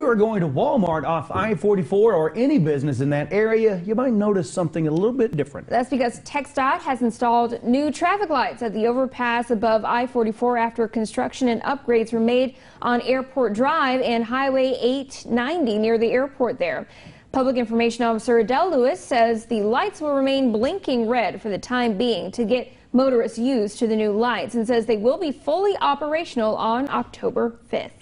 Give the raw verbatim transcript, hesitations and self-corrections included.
If you're going to Walmart off I forty-four or any business in that area, you might notice something a little bit different. That's because TxDOT has installed new traffic lights at the overpass above I forty-four after construction and upgrades were made on Airport Drive and Highway eight ninety near the airport there. Public Information Officer Adele Lewis says the lights will remain blinking red for the time being to get motorists used to the new lights, and says they will be fully operational on October fifth.